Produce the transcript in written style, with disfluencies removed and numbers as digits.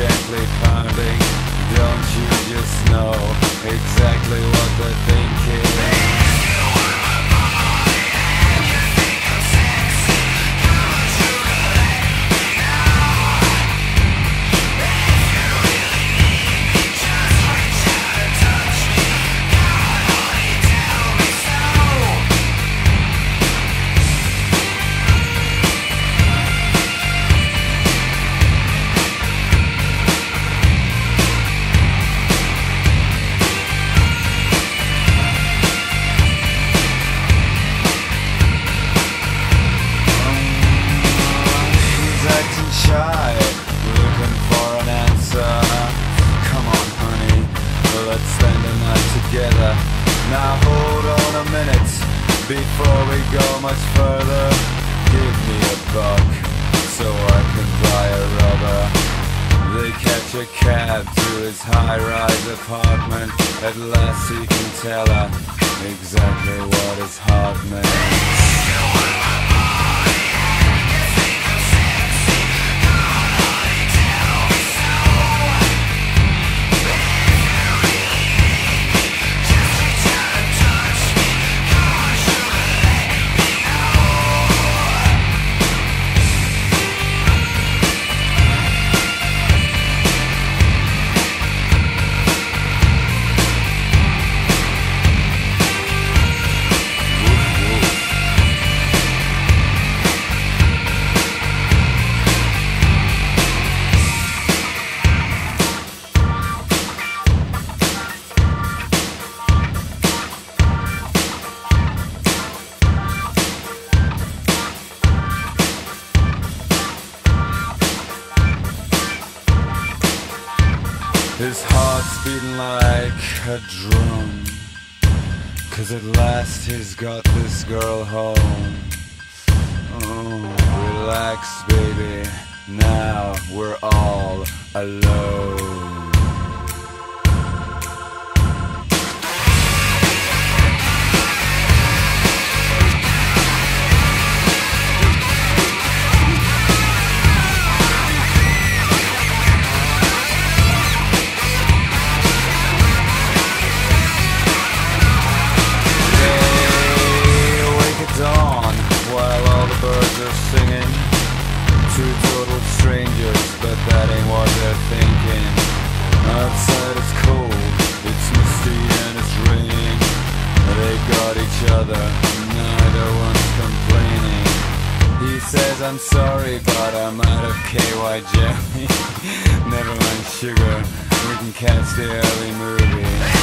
gently pounding. Don't you just know exactly what they're thinking? Shy, looking for an answer. Come on, honey, let's spend the night together. Now hold on a minute, before we go much further. Give me a buck, so I can buy a rubber. They catch a cab to his high-rise apartment. At last he can tell her exactly what his heart meant. His heart's beating like a drum, 'cause at last he's got this girl home. Oh, relax, baby, now we're all alone. Singing, two total strangers, but that ain't what they're thinking. Outside it's cold, it's misty and it's raining. They got each other, neither one's complaining. He says, I'm sorry, but I'm out of KY jelly. Never mind sugar, we can catch the early movie.